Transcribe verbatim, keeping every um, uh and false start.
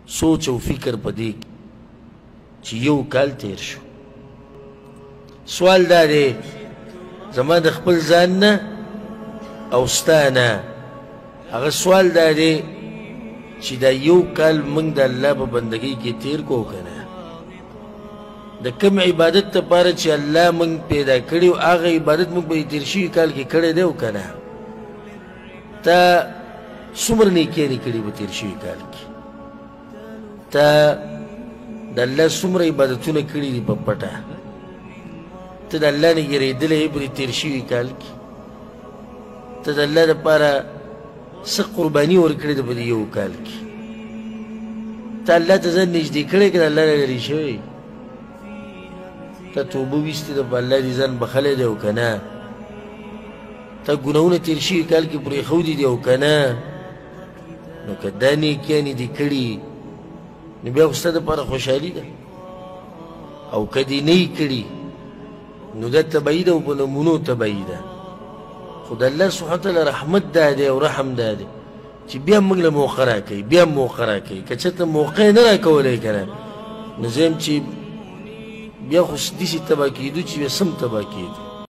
سوچ او فکر په دې چې یو کال تیر شو. سوال دا دی زما د خپل ځان نه او ستا نه، هغه سوال دا دی چې دا یو کال موږ د الله په بندګۍ کې تیر کو که نه؟ د کوم عبادت دپاره چې الله موږ پیدا کړي و هغه عبادت موږ به تیر شوي کال کې کړی دی او که نه؟ تا څومره نیکیانې کړي به تیر شوي کال کې؟ تا د الله څومره عبادتونه کړي دي په پټه؟ ته د الله نه یېرېدلی یې په تیر شوي کال کې؟ ته د الله دپاره څه قرباني ورکړې ده په دې یو کال کې؟ ته الله ته ځان نږدې کړی که د الله نه لرې شوی؟ ته توبه ویستې ده په الله دې ځان بخلی دی او که نه؟ ته ګناهونه تېر شوي کال کې پرېښودي دي او که نه؟ نو که دا نیکیانې دې کړي نو بیا خو ستا دپاره خوشحالي ده، او که دې نه یې کړي نو دا تبعي ده او په نمونو تبعي ده. خو د الله سبحانه وتعالی رحمت دا دی او رحم دا دی چې بیا موږ له موقع راکوي، بیا هم موقع راکوي. که چېرته موقع یې نه راکولی که نه، نو زه یم چې بیا خو داسې تباه کېدو چې بیا سم تباه کېدو.